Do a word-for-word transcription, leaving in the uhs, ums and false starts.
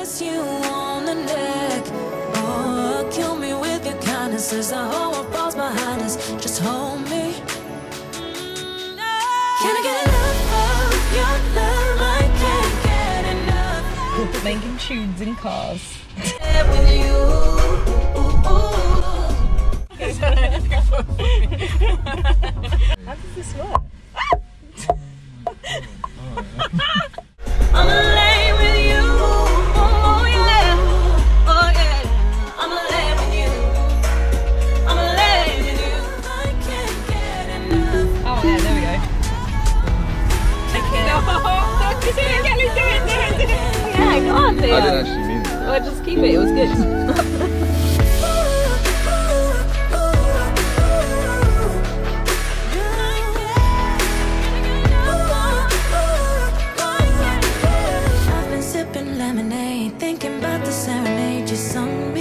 kiss you on the neck. Oh, kill me with your kindness as the whole world falls behind us. Just hold me. Can I get enough of your love? I can't get enough. Making tunes in cars. With you. How does this work? I'ma lay with you. Oh yeah. Oh yeah. I'ma lay with you. I'ma lay with you. I can't get enough. Oh yeah, there we go. No, do it, Kelly, do it, do it, do it. Yeah, go on, Theo. I didn't actually mean it. Well, just keep it, it was good. I've been sipping lemonade, thinking about the serenade you sung